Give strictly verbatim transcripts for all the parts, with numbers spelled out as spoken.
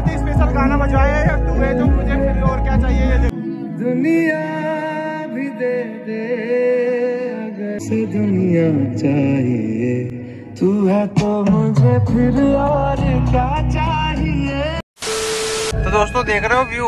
बहुत ही स्पेशल गाना बजवाया है, तू है जो मुझे फिर और क्या चाहिए ये देखो। दुनिया भी दे दे अगर से दुनिया चाहिए, तू है तो मुझे फिर और क्या चाहिए। तो दोस्तों देख रहे हो व्यू,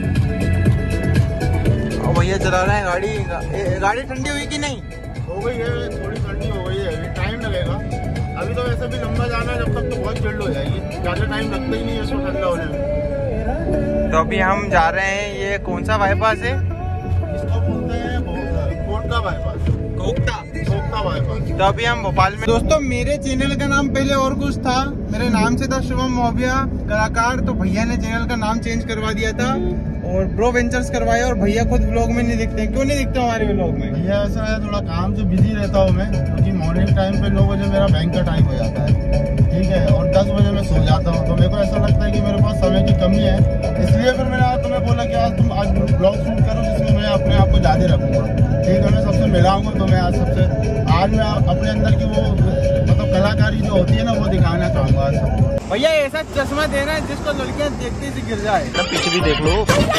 भैया चला रहे हैं गाड़ी। गाड़ी ठंडी हुई कि नहीं? हो गई है, थोड़ी ठंडी हो गई है, अभी टाइम लगेगा। अभी तो वैसे भी लंबा जाना है, जब तक तो बहुत चिल्ड हो जाएगी, ज़्यादा टाइम लगता ही नहीं है इसको ठंडा होने में। तो अभी हम जा रहे हैं, ये कौन सा बाईपास है? इसको बोलते हैं कोटका बाईपास। कोकता कोकता बाईपास। तो अभी हम भोपाल में। दोस्तों मेरे चैनल का नाम पहले और कुछ था, मेरे नाम से था शुभम मोबिया कलाकार, तो भैया ने चैनल का नाम चेंज करवा दिया था और ब्रो वेंचर्स करवाया। और भैया खुद ब्लॉग में नहीं दिखते हैं, क्यों नहीं दिखते हमारे ब्लॉग में? भैया ऐसा है, थोड़ा काम से बिजी रहता हूँ मैं, क्योंकि मॉर्निंग टाइम पे नौ बजे मेरा बैंक का टाइम हो जाता है, ठीक है, और दस बजे मैं सो जाता हूँ। तो मेरे को ऐसा लगता है कि मेरे पास समय की कमी है, इसलिए फिर मैंने आज तुम्हें बोला कि आज तुम आज ब्लॉग शूट करो, जिसमें मैं अपने आप को ज्यादा रखूँगा, ठीक है। मैं सबसे मिलाऊंगा, तो मैं आज सबसे आज मैं अपने अंदर की वो मतलब कलाकारी जो होती है ना, वो दिखाना चाहूँगा आज सबको। भैया ऐसा चश्मा देना है जिसको लड़कियां देखते ही गिर जाए। पीछे भी देख लो।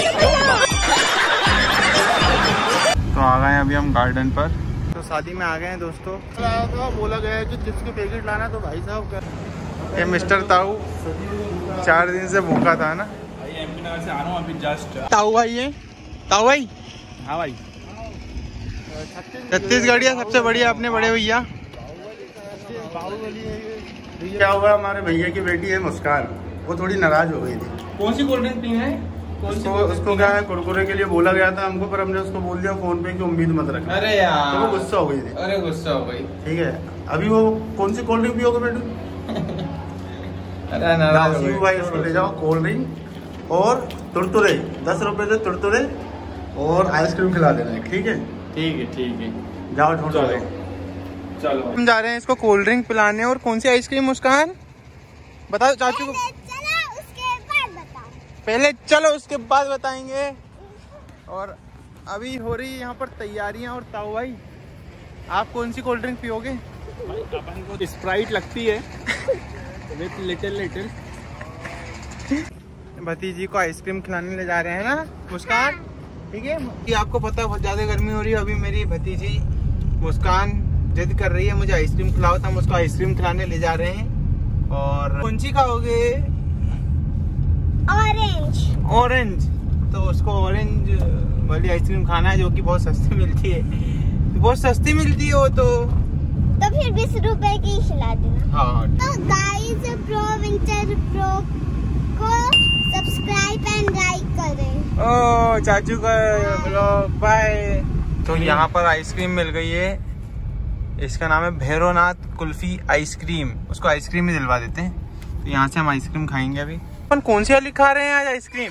तो आ गए हैं अभी हम गार्डन पर, तो शादी में आ गए हैं दोस्तों। तो बोला गया है कि चिप्स के पैकेट लाना, तो भाई साहब कर ये मिस्टर ताऊ चार दिन से भूखा था ना। एमपी नगर से आ रहा हूँ अभी जस्ट। ताऊ भाई है, ताऊ भाई। हाँ भाई, छत्तीसगढ़िया सबसे बढ़िया अपने बड़े भैया। क्या हुआ, हमारे भैया की बेटी है मुस्कान, वो थोड़ी नाराज हो गई थी। कौन सी कोल्ड ड्रिंक पीना है? उसको उसको क्या है, कुरकुरे के लिए बोला गया था हमको, पर हमने उसको बोल दिया फोन पे कि उम्मीद मत रखना। अरे यार, तो वो गुस्सा हो गई थी। अरे गुस्सा हो गई, ठीक है। अभी वो कौन सी कोल्ड ड्रिंक पियोगे बेटू? अरे नाराज हो गई। भाई उसको ले जाओ कोल्ड ड्रिंक और तुरतुरे, दस रुपए से तुरतुरे और आइसक्रीम खिला देना, ठीक है? ठीक है ठीक है, जाओ ढूंढो। चलो हम जा रहे हैं इसको कोल्ड ड्रिंक पिलाने। और कौन सी आइसक्रीम मुस्कान बताओ चाचू को। चलो उसके बाद बताओ। पहले चलो उसके बाद बताएंगे। और अभी हो रही है यहाँ पर तैयारियां। और ताऊ भाई आप कौन सी कोल्ड ड्रिंक पियोगे? अपन को स्प्राइट लगती है विथ लिटिल लिटिल। भतीजी को आइसक्रीम खिलाने ले जा रहे हैं ना मुस्कान, ठीक है? कि आपको पता है बहुत ज्यादा गर्मी हो रही है, अभी मेरी भतीजी मुस्कान जिद कर रही है मुझे आइसक्रीम खिलाओ, तो हम उसको आइसक्रीम खिलाने ले जा रहे हैं। और कौन सी खाओगे? ऑरेंज। ऑरेंज। तो उसको ऑरेंज वाली आइसक्रीम खाना है, जो कि बहुत सस्ती मिलती है। बहुत सस्ती मिलती है वो तो तो फिर बीस रुपए की खिला देना। हाँ। तो गाइस ब्रो वेंचर प्रो को सब्सक्राइब एंड लाइक करें। ओ चाचू का ब्लॉग बाय। तो यहाँ पर आइसक्रीम मिल गई है, इसका नाम है भैरवनाथ कुल्फी आइसक्रीम। उसको आइसक्रीम ही दिलवा देते हैं। तो यहाँ से हम आइसक्रीम खाएंगे अभी। अपन कौन सी वाली खा रहे हैं आज आइसक्रीम?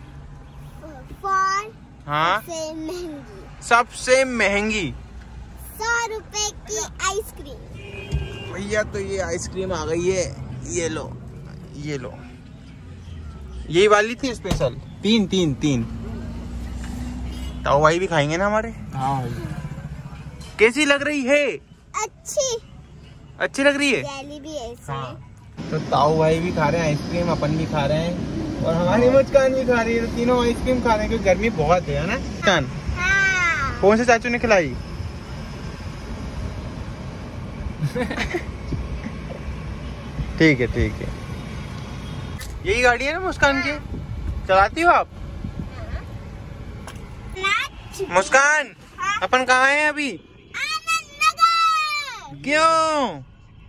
हाँ, सबसे महंगी, सबसे महंगी सौ रुपए की आइसक्रीम। भैया तो ये आइसक्रीम आ गई है, ये लो ये लो। यही वाली थी स्पेशल, तीन तीन तीन। ताऊ भाई भी खाएंगे ना हमारे। हाँ कैसी लग रही है? अच्छी अच्छी लग रही है। जेली भी है इसमें। हाँ। तो ताऊ भाई भी खा रहे हैं आइसक्रीम, अपन भी खा रहे हैं और हमारी मुस्कान भी खा रही है। तो तीनों आइसक्रीम खा रहे हैं क्योंकि गर्मी बहुत है ना। मुस्कान हाँ। कौन से चाचू ने खिलाई? ठीक है ठीक है। यही गाड़ी है ना मुस्कान की, चलाती हो आप? मुस्कान अपन कहाँ हैं अभी? क्यों?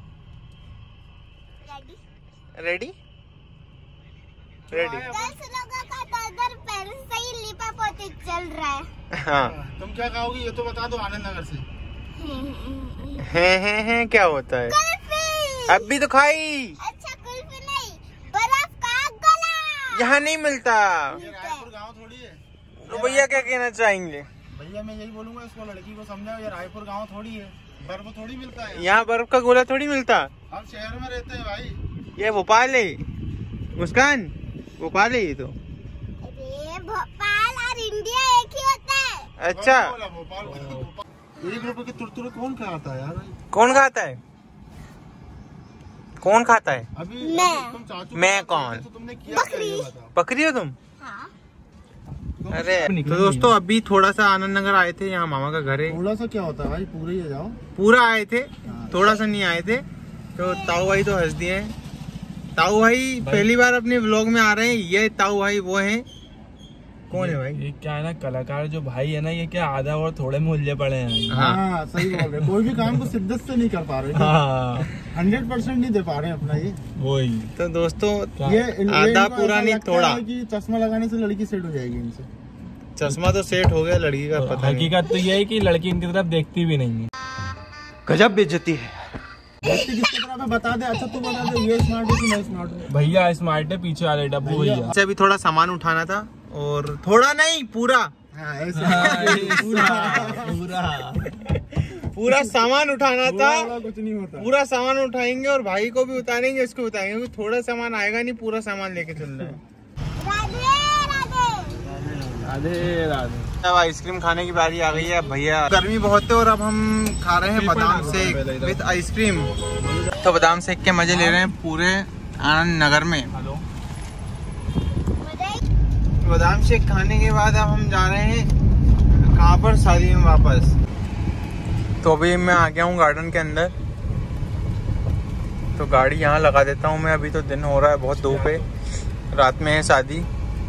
Ready ready. दस लोगों का तो उधर पहले से ही लिपा पोती चल रहा है। हाँ। तुम क्या खाओगी ये तो बता दो, आनंद नगर से। हैं हैं हैं क्या होता है? कुल्फी। अब भी तो खाई। अच्छा कुल्फी नहीं, बर्फ का गोला। यहाँ नहीं मिलता। ये रायपुर गांव थोड़ी है। तो भैया क्या कहना चाहेंगे? भैया मैं यही बोलूंगा, इसको लड़की को समझाओ, ये रायपुर गांव थोड़ी है, बर्फ थोड़ी मिलता है। यहाँ बर्फ का गोला थोड़ी मिलता। हम शहर में रहते हैं भाई। ये भोपाल है मुस्कान, भोपाल है ये तो। अरे भोपाल और इंडिया एक ही होता है। अच्छा भोपाल एक रुपए के तुरतुरे कौन खाता है यार? कौन खाता है? कौन खाता है? अभी मैं। तुम चाचू मैं कौन? तो तुमने किया क्या ये बताओ? बकरी हो तुम? हाँ। अरे तो दोस्तों अभी थोड़ा सा आनंद नगर आए थे, यहाँ मामा का घर है। थोड़ा सा क्या होता है भाई, पूरे ही जाओ। पूरा आए थे, थोड़ा सा नहीं आए थे। तो ताऊ भाई तो हंस दिए। ताऊ भाई पहली बार अपने व्लॉग में आ रहे हैं। ये ताऊ भाई वो हैं, कौन है भाई? ये क्या है ना, कलाकार जो भाई है ना, ये क्या आधा और थोड़े में उलझे पड़े हैं। हाँ, हाँ सही बोल रहे, कोई भी काम को शिद्दत से नहीं कर पा रहे, हाँ हंड्रेड परसेंट नहीं दे पा रहे अपना ये। वही तो दोस्तों ये आधा पूरा नहीं थोड़ा। कि चश्मा लगाने से लड़की सेट हो जाएगी इनसे। चश्मा तो सेट हो गया, लड़की का पता नहीं। हकीकत तो ये है कि लड़की इनकी तरफ देखती भी नहीं है। गजब बेइज्जती है। देखते किसकी तरफ है बता दे। अच्छा तू बता दे, ये स्मार्ट है कि मैं स्मार्ट हूँ? भैया स्मार्ट है, पीछे वाले डब्बू भैया। अच्छा अभी थोड़ा सामान उठाना था, और थोड़ा नहीं पूरा हाँ ऐसे पूरा पूरा पूरा सामान उठाना था। पूरा कुछ नहीं होता। पूरा सामान उठाएंगे और भाई को भी उतारेंगे, इसको उतारेंगे, क्योंकि थोड़ा सामान आएगा नहीं, पूरा सामान लेके चलना है। राधे राधे। राधे राधे। अब आइसक्रीम खाने की बारी आ गई है भैया। गर्मी बहुत है और अब हम खा रहे हैं बादाम शेक विद आइसक्रीम। तो बादाम शेक के मजे ले रहे हैं पूरे आनंद नगर में। बादाम शेक खाने के बाद अब हम जा रहे हैं कहाँ पर, शादी में वापस। तो अभी मैं आ गया हूँ गार्डन के अंदर, तो गाड़ी यहाँ लगा देता हूँ मैं। अभी तो दिन हो रहा है, बहुत धूप है, रात में है शादी,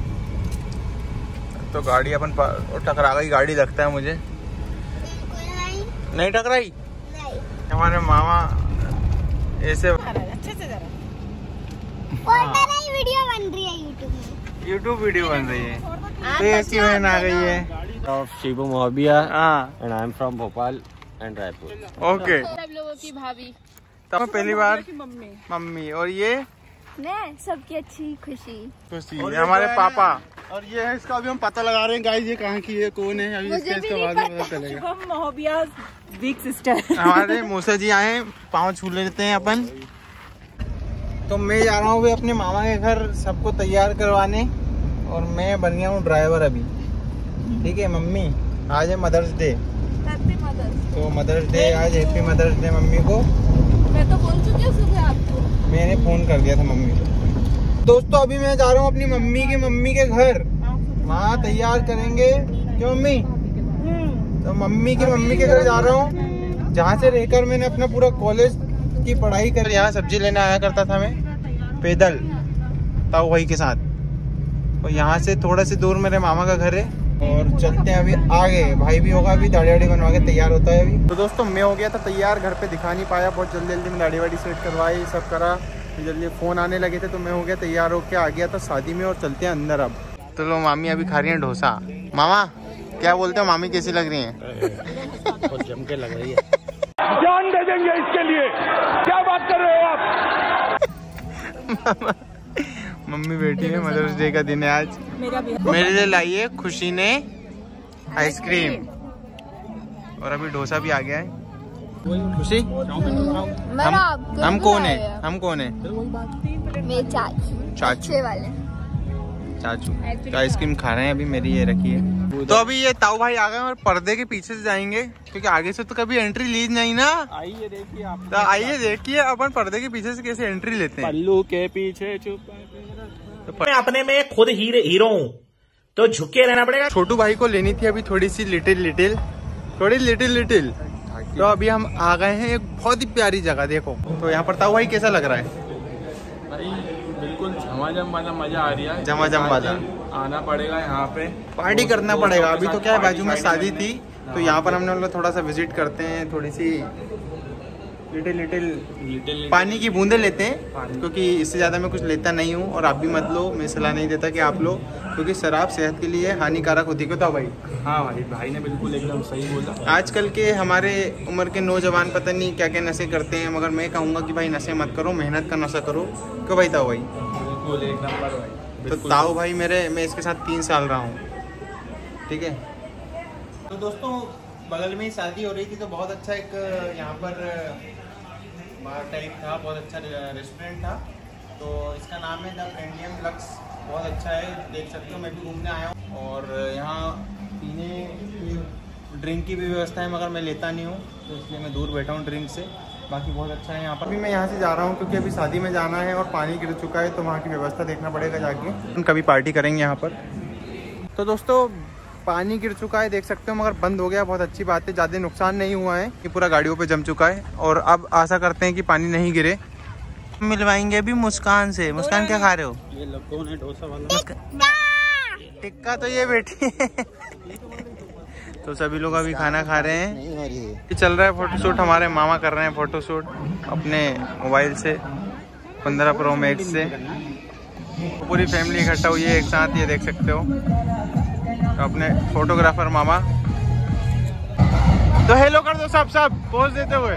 तो गाड़ी अपन टकरा गई गाड़ी लगता है मुझे। नहीं टकराई? हमारे मामा ऐसे अच्छे से जरा। और मेरा ही वीडियो बन रही है यूट्यूब में। यूट्यूब वीडियो बन रही है। तो ऐसी बहन आ गई है। of Shibu Mohabia हाँ and I am from Bhopal and Raipur. Okay. सब लोगों की भाभी, तो पहली बार मम्मी, मम्मी, और ये मैं सबकी अच्छी खुशी। खुशी हमारे पापा। और ये है इसका अभी हम पता लगा रहे हैं गाइस, ये कहाँ की है, कौन है, अभी इसका इसका बाद में पता चलेगा। हम मोहबिया बिग सिस्टर। हमारे मौसा जी आए, पाँव छू लेते हैं अपन। तो मैं जा रहा हूँ अभी अपने मामा के घर सबको तैयार करवाने, और मैं बन गया हूँ ड्राइवर अभी। ठीक है मम्मी, आज है मदर्स डे, तो मदर्स डे आज, हैप्पी मदर्स डे मम्मी को। मैं तो बोल चुकी हूँ सुबह आपको, मैंने फोन कर दिया था मम्मी को। दोस्तों अभी मैं जा रहा हूँ अपनी मम्मी के मम्मी के घर, वहाँ तैयार करेंगे। क्यों मम्मी? तो मम्मी की मम्मी के घर जा रहा हूँ, जहाँ से रहकर मैंने अपना पूरा कॉलेज की पढ़ाई कर। यहाँ सब्जी लेने आया करता था मैं पैदल ताऊ भाई के साथ। और यहाँ से थोड़ा सी दूर मेरे मामा का घर है, और चलते हैं अभी आगे। भाई भी होगा, अभी दाढ़ी वाड़ी बनवा के तैयार होता है अभी। तो दोस्तों मैं हो गया था तैयार, घर पे दिखा नहीं पाया, बहुत जल्दी जल्दी में दाढ़ी वाड़ी सेट करवाई, सब करा, जल्दी फ़ोन आने लगे थे, तो मैं हो गया तैयार होके आ गया था शादी में। और चलते हैं अंदर अब। तो लो मामी अभी खा रही है डोसा। मामा क्या बोलते हो, मामी कैसी लग रही है? बहुत जम के लग रही है। जान दे देंगे इसके लिए, क्या बात कर रहे हो आप? मम्मी बैठी है, मदर्स डे का दिन है आज। मेरे लिए लाई है खुशी ने आइसक्रीम, और अभी डोसा भी आ गया है। खुशी हम हम कौन है, हम कौन है? मेरे चाचू, चाचू वाले चाचू तो आइसक्रीम खा रहे हैं अभी, मेरी ये रखी है। तो अभी ये ताऊ भाई आ गए और पर्दे के पीछे से जाएंगे, क्योंकि आगे से तो कभी एंट्री ली नहीं ना। आइए देखिए आप, तो आइए देखिए अपन पर्दे के पीछे से कैसे एंट्री लेते हैं। पल्लू के पीछे छुप। मैं अपने में खुद हीरे हीरो हूँ, तो झुके रहना पड़ेगा। छोटू भाई को लेनी थी अभी थोड़ी सी लिटिल लिटिल थोड़ी लिटिल लिटिल तो अभी हम आ गए हैं एक बहुत ही प्यारी जगह। देखो तो यहाँ पर ताऊ भाई कैसा लग रहा है? भाई बिल्कुल झमाझम वाला मजा आ रहा है, झमाझम वाला। आना पड़ेगा यहाँ पे, पार्टी करना पड़ेगा। अभी तो क्या है, बाजू में शादी थी, तो यहाँ पर हमने बोला थोड़ा सा विजिट करते हैं, थोड़ी सी लिटिल लिटिल लिटिल पानी की बूंदे लेते हैं, क्योंकि इससे ज़्यादा मैं कुछ लेता नहीं हूँ। और आप भी मत लो, मैं सलाह नहीं देता कि आप लो, क्योंकि शराब सेहत के लिए हानिकारक होती है। तो भाई हाँ भाई, भाई ने बिल्कुल एकदम सही बोला। आजकल के हमारे उम्र के नौजवान पता नहीं क्या क्या नशे करते हैं, मगर मैं कहूँगा कि भाई नशे मत करो, मेहनत का नशा करो। क्यों भाई ताऊ भाई? बिल्कुल एक नंबर भाई। तो ताऊ भाई मेरे, मैं इसके साथ तीन साल रहा हूँ, ठीक है। तो दोस्तों बगल में ही शादी हो रही थी, तो बहुत अच्छा एक यहाँ पर बार टाइप था, बहुत अच्छा रेस्टोरेंट था। तो इसका नाम है द प्रीमियम लक्स, बहुत अच्छा है, देख सकते हो। मैं भी घूमने आया हूँ, और यहाँ पीने की ड्रिंक की भी व्यवस्था है, मगर मैं लेता नहीं हूँ, तो इसलिए मैं दूर बैठा हूँ ड्रिंक से। बाकी बहुत अच्छा है यहाँ पर। अभी मैं यहाँ से जा रहा हूँ क्योंकि अभी शादी में जाना है और पानी गिर चुका है, तो वहाँ की व्यवस्था देखना पड़ेगा जाके। हम कभी पार्टी करेंगे यहाँ पर। तो दोस्तों पानी गिर चुका है, देख सकते हो, मगर बंद हो गया, बहुत अच्छी बात है। ज़्यादा नुकसान नहीं हुआ है, ये पूरा गाड़ियों पे जम चुका है और अब आशा करते हैं कि पानी नहीं गिरे। मिलवाएंगे अभी मुस्कान से। मुस्कान क्या खा रहे हो? ये लड्डू है डोसा वाला। टिक्का तो ये बेटी है। तो सभी लोग अभी खाना खा रहे हैं। ये चल रहा है फोटोशूट, हमारे मामा कर रहे हैं फोटोशूट अपने मोबाइल से पंद्रह प्रो मैक्स से। पूरी फैमिली इकट्ठा हुई है एक साथ, ये देख सकते हो। तो अपने फोटोग्राफर मामा तो हेलो कर दो सब सब पोज देते हुए।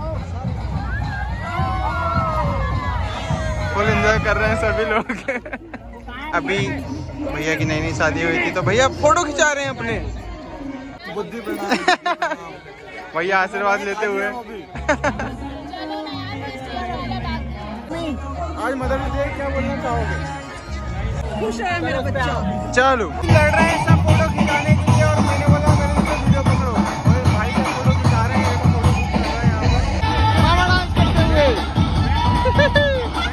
फुल एंजॉय कर रहे हैं सभी लोग। अभी भैया की नई नई शादी हुई थी तो भैया फोटो खिंचा रहे हैं अपने बुद्धि भैया आशीर्वाद लेते हुए। आज मदर डे क्या बोलना चाहोगे? खुश है मेरा बच्चा। चलो लड़ रहे हैं सब फोटो खिंचाने के लिए और मैंने बोला मैंने उनको वीडियो पकड़ो। और भाई सब फोटो खिंचा रहे हैं, फोटो खिंचा रहे हैं यहाँ पर। मामा डांस करते हुए।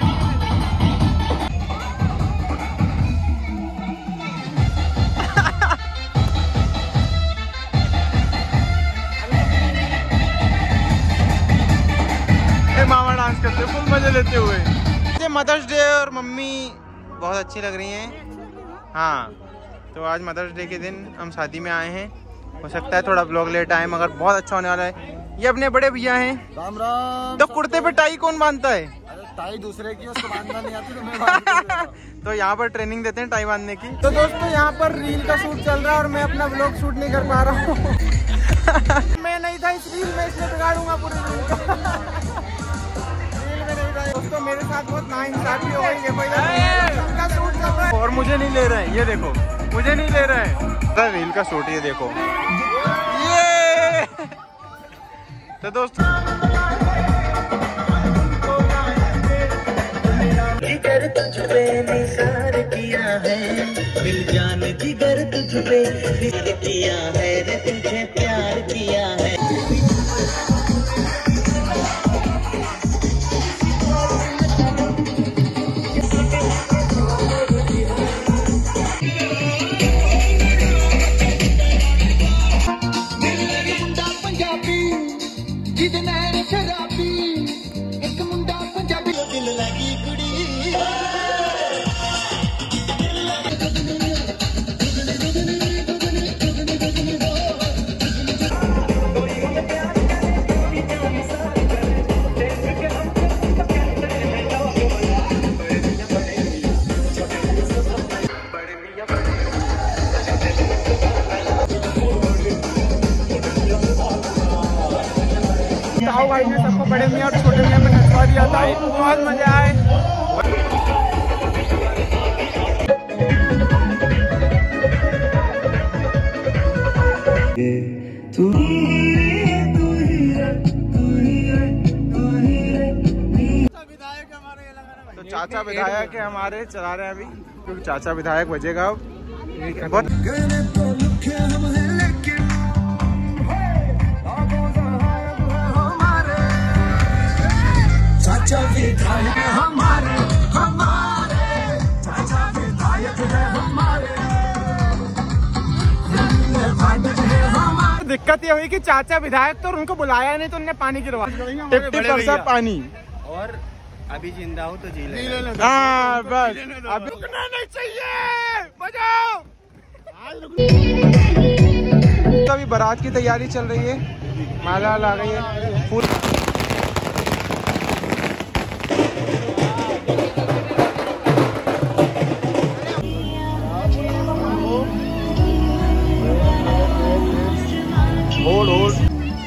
मामा डांस करते हुए फुल मजे लेते हुए। मदर्स डे और मम्मी बहुत अच्छी लग रही हैं। हाँ तो आज मदर्स डे के दिन हम शादी में आए हैं। हो सकता है थोड़ा ब्लॉग लेट आए मगर बहुत अच्छा होने वाला है। ये अपने बड़े भैया हैं। राम राम। तो कुर्ते पे टाई कौन बांधता है? टाई दूसरे की, उसको बांधना नहीं आती तो मैं बांध तो यहाँ पर ट्रेनिंग देते हैं टाई बांधने की। तो दोस्तों यहाँ पर रील का शूट चल रहा है और मैं अपना ब्लॉग शूट नहीं कर पा रहा हूँ। मैं नहीं था इस रील में, इसलिए बिगाड़ूंगा पूरी रील का। दोस्तों मेरे साथ बहुत नाइंसाफी हो गई है भैया, और मुझे नहीं ले रहे हैं। ये देखो मुझे नहीं ले रहे हैं रील का शूट। ये देखो ये तो दोस्तों जिगर तुझ पे निसार किया है, दिल जान जिगर तुझ पे निसार किया है, रे तुझे प्यार किया है। भाई ने सबको बड़े मियां और छोटे मियां में नचवा दिया था, बहुत मजा आए। तो चाचा विधायक है हमारे, चला रहे हैं अभी क्योंकि चाचा विधायक बजेगा अब बहुत। चाचा विधायक हमारे हमारे चाचा विधायक है हमारे। दिक्कत ये हुई कि चाचा विधायक तो उनको बुलाया नहीं तो उनने पानी गिरवा दिया, पानी। और अभी जिंदा हो तो जी ले। हाँ बस अभी रुकना नहीं चाहिए, बजाओ। तो अभी बारात की तैयारी चल रही है, माला ला गई है फूल। होल्ड होल्ड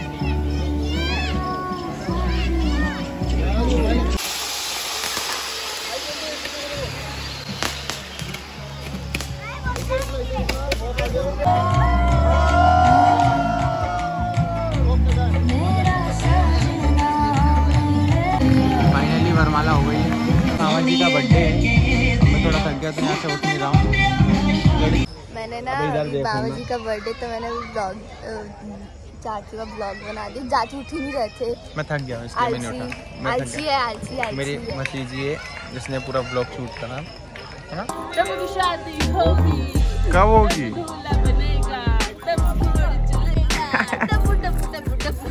फाइनली वरमाला हो गई है। मामा जी का बर्थडे है, मैं थोड़ा थक गया तो यहाँ से उठ नहीं रहा हूँ। मैंने ना बाबा जी का बर्थडे तो मैंने ब्लॉग चाचू का ब्लॉग बना दी। चाचू उठ ही नहीं रहे थे, मैं थक गया इसलिए मैंने उठा। मैं थक आलसी गया। है, आलसी आलसी मेरी है। मसी जी है जिसने पूरा ब्लॉग शूट करा है ना। जब शादी होगी कब होगी? दूल्हा बनेगा तब चलेगा टपू टपू टपू टपू।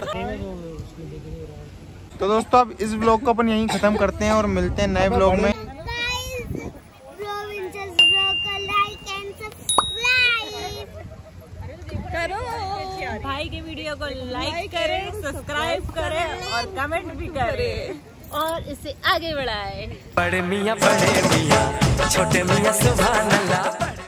तो दोस्तों अब इस ब्लॉग को अपन यहीं खत्म करते हैं और मिलते हैं नए ब्लॉग में। करो भाई के वीडियो को लाइक करें, सब्सक्राइब करें और कमेंट भी करें और इसे आगे बढ़ाएं। बड़े मियाँ बड़े मियाँ छोटे मियाँ सुभान अल्लाह।